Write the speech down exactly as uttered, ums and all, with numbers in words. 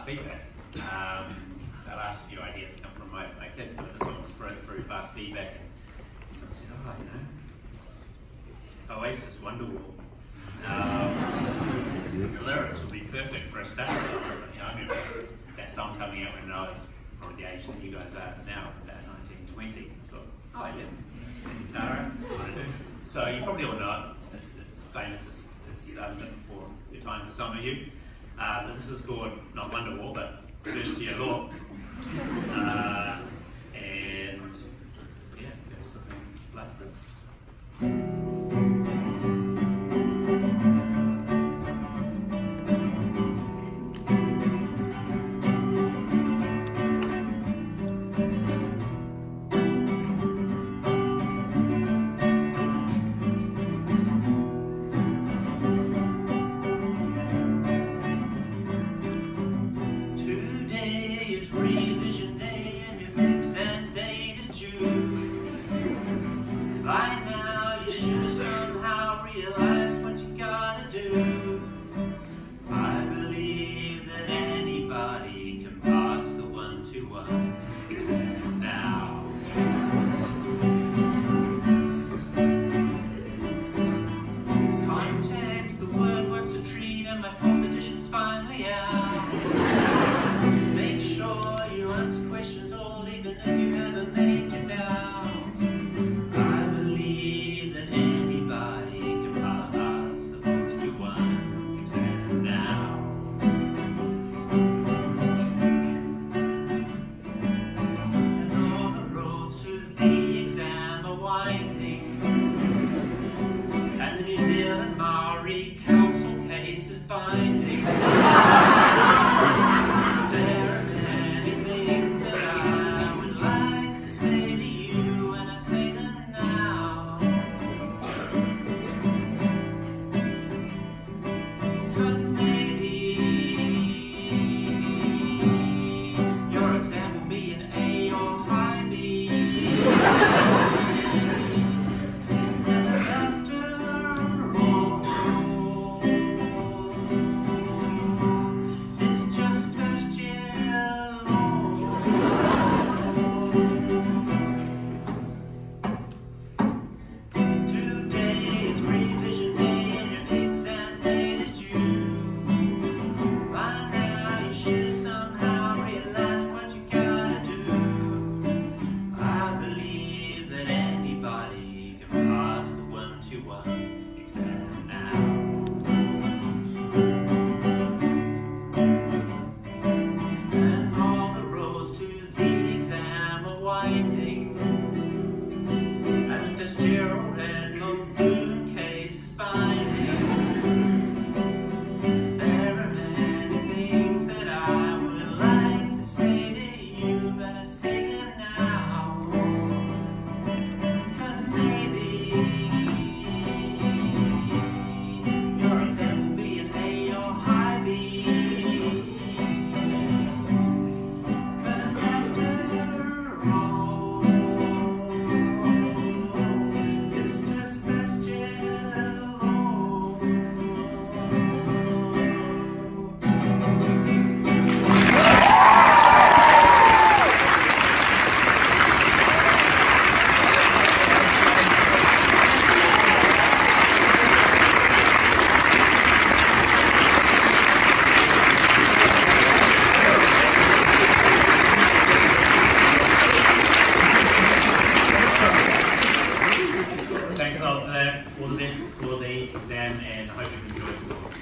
fast feedback. Um, the last few ideas come from my, my kids, but this one was through, through fast feedback, and someone said, oh, you know, Oasis Wonderwall. Um, the lyrics would be perfect for a start song. You know, I remember that song coming out when I was probably the age that you guys are now, about nineteen, twenty. I thought, oh yeah, and Tara, what I do. So you probably all know it. It's, it's famous. It's, it's um, for your time for some of you. Uh, but this is called not Wonderwall, but First Year Law. Uh, and yeah, there's something like this. By now you should have somehow realized what you gotta do. I believe that anybody can pass the one-to-one exam now. Context, the word works a treat, and my fourth edition's finally out. Make sure you answer questions all, even if you haven't made your doubt. And the New Zealand Maori Council case is binding. There are many things that I would like to say to you, and I say them now. 'Cause maybe your exam will be an A or high B. Exam now. And all the roads to the exam are winding, and the Fitzgerald and Muldoon case is binding. There are many things that I would like to say to you, but I say them now. 'Cause maybe thanks a lot for that. All the best for the exam, and I hope you enjoyed the course.